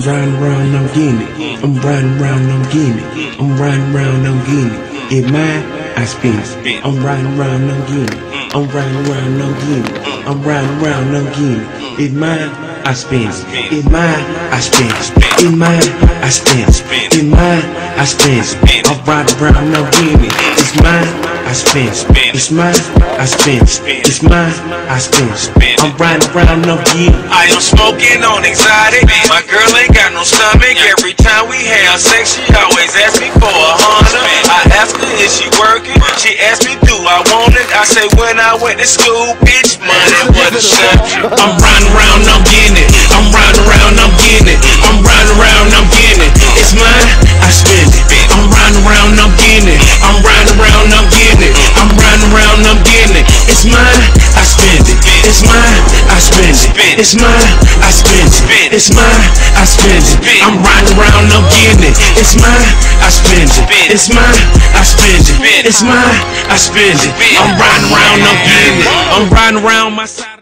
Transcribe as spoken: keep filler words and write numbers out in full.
riding around, I'm getting it. I'm riding around, I'm getting it. I'm riding around, I'm getting it. It's mine, I spend it. I'm riding around, I'm getting it. I'm riding around, I'm getting it. I'm riding around, I'm getting it. It's mine, I spend it. It's mine, I spend it. It's mine, I spend it. It's mine, I spend it. I'm riding around, I'm getting it. It's mine, I spend it. It's mine, I spend it. It's mine, I spend it. I'm riding around, I'm getting it. I am smoking on exotic. My girl ain't got no stomach. Every time we have sex, she always asks me for a hundred. I ask her, is she working? She asks me, do I want it? I say, when I went to school, bitch, money was a subject. I'm riding around, I'm getting it. I'm riding around, I'm getting it. I'm riding around, I'm getting it. It's mine, I spend it. I'm riding around, I'm getting it. I'm riding around, I'm getting it. I'm riding around, I'm getting it. It's mine, I spend it. It's mine, I spend it. It's mine, I spend it. It's mine, I spend it. I'm riding around, I'm getting it. It's mine, I spend it. It's mine, I spend it. It's mine, I spend it. I'm riding around, I'm getting it. I'm riding around my side.